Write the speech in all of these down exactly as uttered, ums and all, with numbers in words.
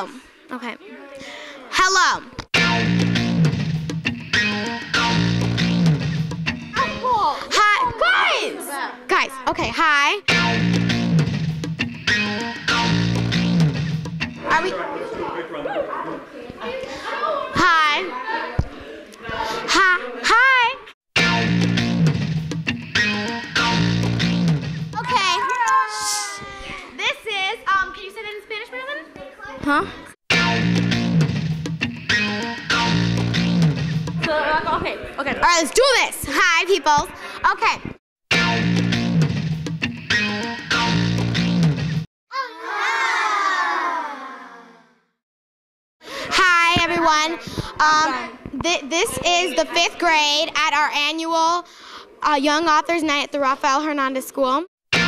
Hello. Okay. Hello. Hi. Guys. Guys. Okay. Hi. Are we? Hi. Hi. Hi. Okay. This is, um, can you say that in Spanish, Marilyn? Huh? So, okay, okay. All right, let's do this. Hi, people. Okay. Hi, everyone. Um, th this is the fifth grade at our annual uh, Young Authors Night at the Rafael Hernández School.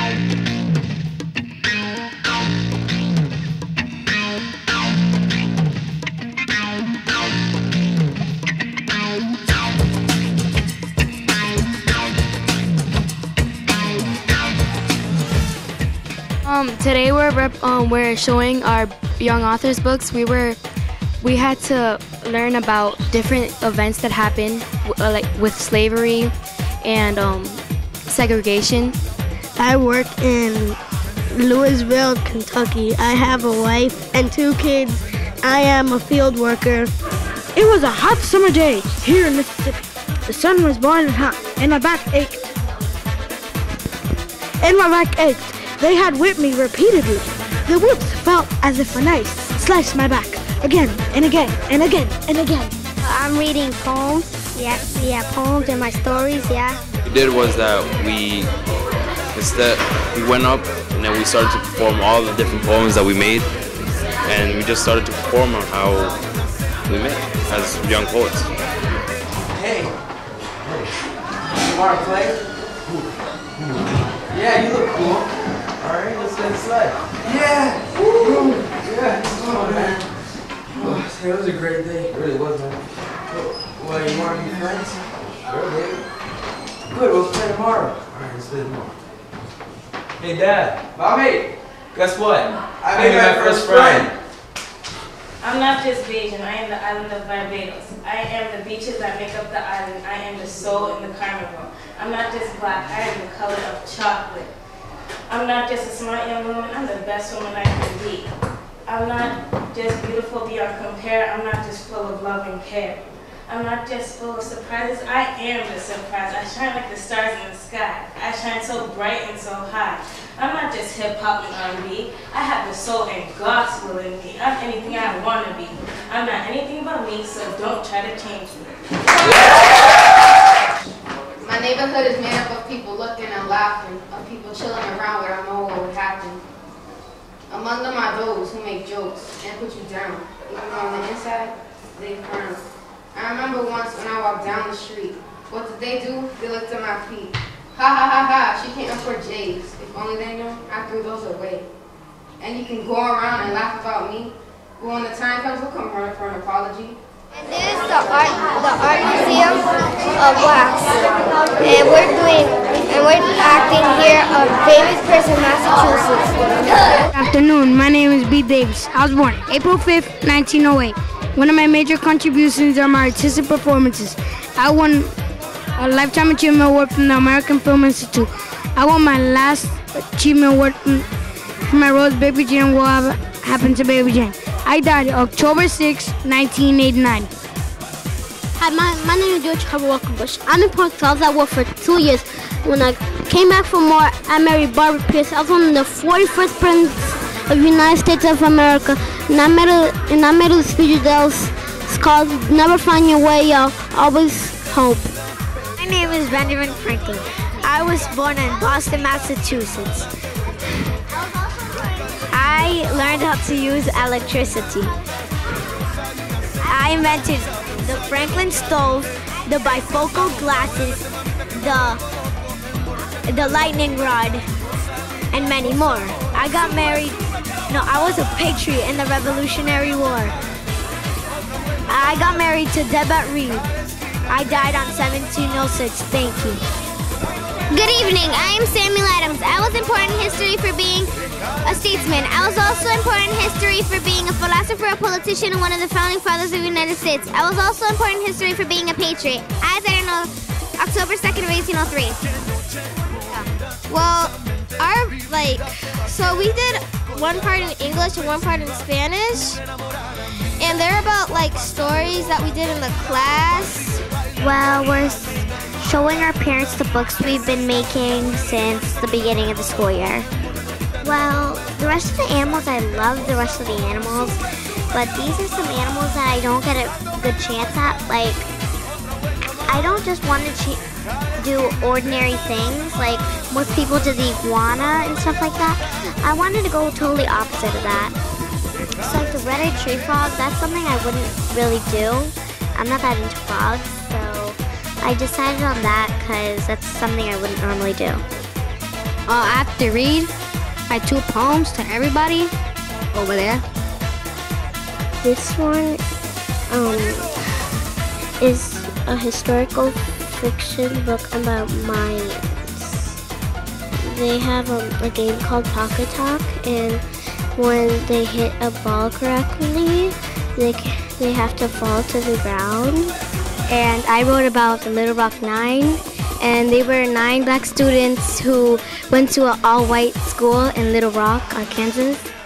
Um, today we're rep um, we're showing our young authors books. We were we had to learn about different events that happened, uh, like with slavery and um, segregation. I work in Louisville, Kentucky. I have a wife and two kids. I am a field worker. It was a hot summer day here in Mississippi. The sun was blinding hot, and my back ached. And my back ached. They had whipped me repeatedly. The whips felt as if a knife sliced my back again and again and again and again. I'm reading poems. Yeah, yeah, poems and my stories. Yeah. What we did was that we instead we went up and then we started to perform all the different poems that we made, and we just started to perform on how we made as young poets. Hey, you want to play? Yeah, you look cool. All right, let's get inside. Yeah! Woo! Yeah, come on, man. Oh, it was a great day. It really was, man. Well, you want to be friends? Sure, baby. Good, we'll play tomorrow. All right, let's play tomorrow. Hey, Dad. Mommy! Guess what? I made my first friend. I'm not just Bajan, I am the island of Barbados. I am the beaches that make up the island. I am the soul in the carnival. I'm not just black, I am the color of chocolate. I'm not just a smart young woman, I'm the best woman I can be. I'm not just beautiful beyond compare, I'm not just full of love and care. I'm not just full of surprises, I am the surprise. I shine like the stars in the sky. I shine so bright and so high. I'm not just hip-hop and R and B, I have the soul and gospel in me. I'm anything I want to be. I'm not anything but me, so don't try to change me. My neighborhood is made up of people looking and laughing, of people chilling around where I know what would happen. Among them are those who make jokes and put you down, even though on the inside, they firm. I remember once when I walked down the street, what did they do? They looked at my feet. Ha ha ha ha, she can't afford J's. If only they knew, I threw those away. And you can go around and laugh about me, but when the time comes, we'll come running for an apology. And this is the art, the art museum of wax, and we're doing, and we're acting here a famous person in Massachusetts. Good afternoon, my name is B. Davis. I was born April fifth, nineteen oh eight. One of my major contributions are my artistic performances. I won a Lifetime Achievement Award from the American Film Institute. I won my last achievement award for my role as Baby Jane, what happened to Baby Jane. I died October sixth, nineteen eighty-nine. Hi, my, my name is George Harper Walker Bush. I'm in Park South. I worked for two years. When I came back from war, I married Barbara Pierce. I was one of the forty-first presidents of the United States of America. And I made a, and I made a speech that was called Never Find Your Way Out, Always Hope. My name is Benjamin Franklin. I was born in Boston, Massachusetts. I learned how to use electricity. I invented the Franklin stove, the bifocal glasses, the, the lightning rod, and many more. I got married, no, I was a patriot in the Revolutionary War. I got married to Debette Reed. I died on seventeen oh six, thank you. Good evening, I am Samuel Adams. I was important in history for being a statesman. I was also important important history for being a philosopher, a politician, and one of the founding fathers of the United States. I was also important history for being a patriot. I was born on October second of eighteen oh three. Well, our, like, so we did one part in English and one part in Spanish. And they're about, like, stories that we did in the class. Well, we're showing our parents the books we've been making since the beginning of the school year. Well, the rest of the animals, I love the rest of the animals, but these are some animals that I don't get a good chance at. Like, I don't just want to ch- do ordinary things, like most people do the iguana and stuff like that. I wanted to go totally opposite of that. So like the red-eyed tree frog, that's something I wouldn't really do. I'm not that into frogs, so I decided on that because that's something I wouldn't normally do. Uh, I have to read my two poems to everybody over there. This one um, is a historical fiction book about Mayans. They have um, a game called Pocket Talk, and when they hit a ball correctly, they they have to fall to the ground. And I wrote about the Little Rock Nine, and they were nine black students who went to an all-white school in Little Rock, Arkansas.